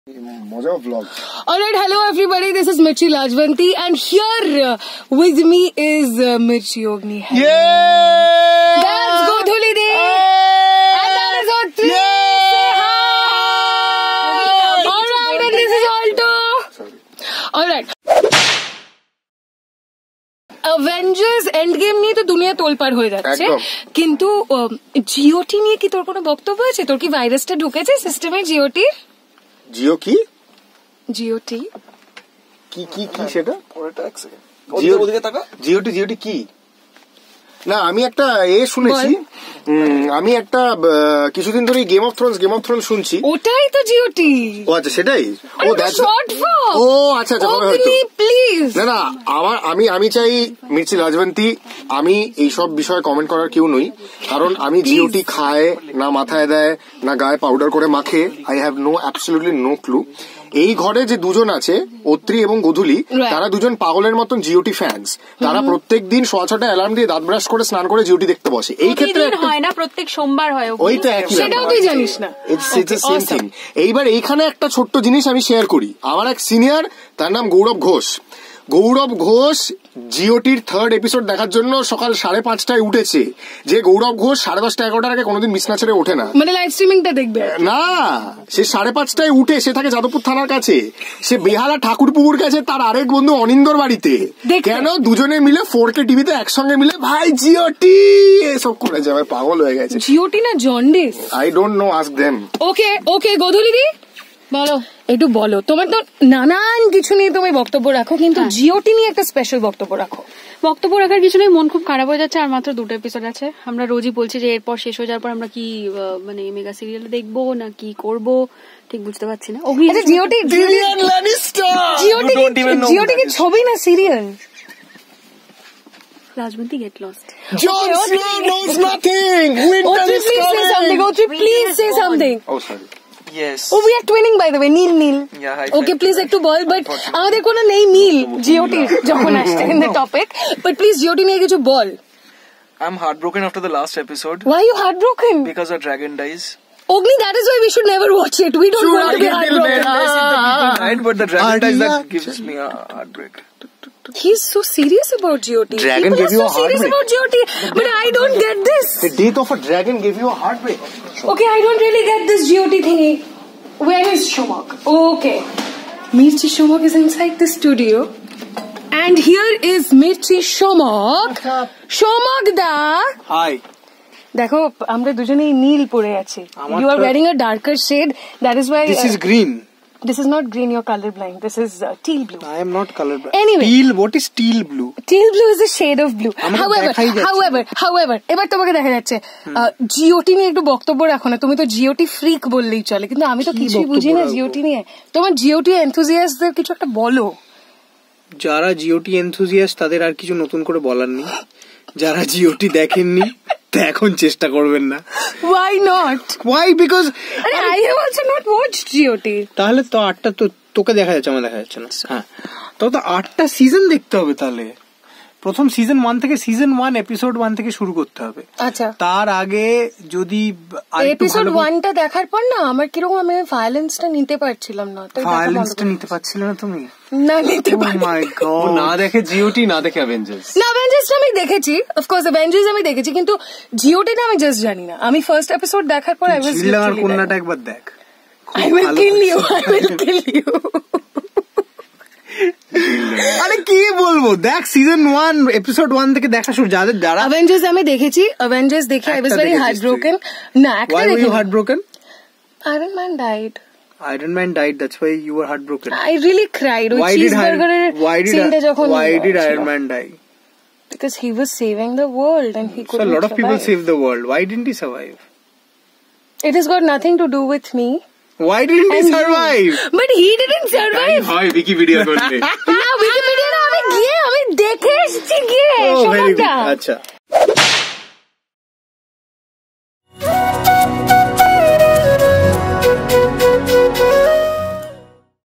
Moja vlog. Alright, hello everybody, this is Mirchi Lajvanti and here with me is Mirchi Ogni. Yeah! That's Godhuli Di! And that is Otri! Say hi! Alright, and this is Alto! Alright. Avengers Endgame নিয়ে তো দুনিয়া তোলপাড় হয়ে যাচ্ছে, কিন্তু জিওটি নিয়ে কি তোর কোনো বক্তব্য আছে? তোর কি ভাইরাসটা ঢুকেছে সিস্টেমে জিওটি? জিও কি? জিওটি কি কি কি সেটা? ওটা এক সেকেন্ড ওদিকে তাকা। জিওটি কি? না আমি একটা শুনেছি, আমি একটা কিছুদিন ধরে গেম অফ থ্রোনস শুনছি। ওটাই তো জিওটি। ও আচ্ছা, সেটাই। ও দ্যাটস শর্ট ফর্ম। ও আচ্ছা আচ্ছা, প্লিজ। না আমি চাই মির্চি লাজবন্তী, আমি এইসব বিষয়ে কমেন্ট করার কেউ নই, কারণ আমি জিওটি খায় না, মাথায় দেয় না, গায়ে পাউডার করে মাখে। I have absolutely no clue. এই ঘরে যে দুজন আছে, অত্রি এবং গোধূলি, তারা দুজন পাগলের মতন জিওটি ফ্যান্স। তারা প্রত্যেক দিন 6:30 অ্যালার্ম দিয়ে দাঁত ব্রাশ করে স্নান করে জিওটি দেখতে বসে। এই ক্ষেত্রে হয় না, প্রত্যেক সোমবার হয়। ওই তো একই, সেটাও তুই জানিস না। It's the same thing. এইবার এইখানে একটা ছোট্ট জিনিস আমি শেয়ার করি। আমার এক সিনিয়র, তার নাম গৌরব ঘোষ জিওটির 3rd এপিসোড দেখার জন্য সকাল 5:30টায় উঠেছে। যে গৌরব ঘোষ 10:30 11টার আগে কোনোদিন বিছনা ছেড়ে ওঠে না, মানে লাইভ স্ট্রিমিংটা দেখবে না। সে 5:30টায় উঠে, সে থাকে যাদবপুর থানার কাছে, সে বেহালা ঠাকুরপুকুর কাছে তার আরেক বন্ধু অনিন্দর বাড়িতে। কেন? দুজনে মিলে 4K টিভিতে একসঙ্গে মিলে ভাই জিওটি এসব করে যাবে, পাগল হয়ে গেছে। জিওটি না jaundice? I don't know, ask them. Okay Godhuli দি বলো, একটু বলো। তোমার তো নানান কিছু নিয়ে তুমি বক্তব্য রাখো, কিন্তু জিওটি নিয়ে একটা স্পেশাল বক্তব্য রাখো। বক্তব্য রাখার কিছু নেই, মন খুব খারাপ হয়ে যাচ্ছে। আর মাত্র 2টা এপিসোড আছে। আমরা রোজই বলছি যে এরপর শেষ হয়ে যাওয়ার পর আমরা কি মানে মেগা সিরিয়াল দেখবো না কি করব, ঠিক বুঝতে পারছি না। জিওটি কি ছবি না serial? Rajvanti, get lost. Jon Snow knows nothing. Winter is coming. Please say something. Oh, sorry. Yes. Oh, we are twinning by the way. Neil. Yeah, hi. Okay, please একটু বল, but আমাদের কোনো নেই মিল জিওটি যখন আসছে in the topic. But please জিওটি নিয়ে কিছু বল। I'm heartbroken after the last episode. Why are you heartbroken? Because our dragon dies. Ogni, that is why we should never watch it. We don't want to be heartbroken. But the dragon dies, that gives me a heartbreak. He's so serious about GOT. Dragon gave you a serious about GOT, but I don't get this. The death of a dragon gave you a heartbreak. Okay, I don't really get this GOT thingy. Where is Shumak? Okay, Mirchi Shumak is inside the studio, and here is Mirchi Shumak. Shumak da. Hi. দেখো আমরা দুজনেই নীল পরে আছি. You are wearing a darker shade. That is why. This is green. This is not green, you're colorblind. This is teal blue. I am not colorblind. Anyway. What is teal blue? Teal blue is a shade of blue. However, এবার তোমাকে দেখা যাচ্ছে জিওটি নিয়ে একটু বক্তব্য রাখো না। তুমি তো জিওটি ফ্রিক বললেই চলে, কিন্তু আমি তো কিছুই বুঝি না জিওটি নিয়ে। তোমার জিওটি এনথুজিয়াস্টদের কিছু একটা বলো। যারা জিওটি এনথুজিয়াস্ট তাদের আর কিছু নতুন করে বলার নেই। যারা জিওটি দেখেননি এখন চেষ্টা করবেন না। Why not? Why? Because I have also not watched GOT. তাহলে তো 8টা তো তোকে দেখা যাচ্ছে, আমার দেখা যাচ্ছে না। হ্যাঁ, তো 8টা সিজন দেখতে হবে। তাহলে প্রথম সিজন 1 থেকে সিজন 1 এপিসোড 1 থেকে শুরু করতে হবে। আচ্ছা, তার আগে যদি এপিসোড 1টা দেখার পর না আমার কিরকম, আমি ভায়োলেন্সটা নিতে পারছিলাম না। ভায়োলেন্সটা নিতে পারছিলে না তুমি? না, নিতে পারি। Oh my God! না দেখে জিওটি, না দেখে অ্যাভেঞ্জার্স। না, অ্যাভেঞ্জার্সটা আমি দেখেছি, অফ কোর্স অ্যাভেঞ্জার্স আমি দেখেছি, কিন্তু জিওটিটা আমি জাস্ট জানি না। আমি ফার্স্ট এপিসোড দেখার পর আই ওয়াজ জিল্লার কন্যাটা একবার দেখ। I will kill you. আরে কি বলবো, দেখ সিজন 1 এপিসোড 1 থেকে দেখা শুরু। যারা অ্যাভেঞ্জার্স আমি দেখেছি, অ্যাভেঞ্জার্স দেখে আই ওয়াজ ভেরি হার্টব্রোকেন। না, একটা Why were you heartbroken? Iron Man died. That's why you were heartbroken. I really cried. Why did Iron Man die? Because he was saving the world and he couldn't survive. So a lot of people saved the world. Why didn't he survive? It has got nothing to do with me. Why didn't he survive? But he didn't survive. Hi, Wikipedia করতে। না, Wikipedia না, আমি দেখে এসেছি গিয়ে। Oh, very good. আচ্ছা।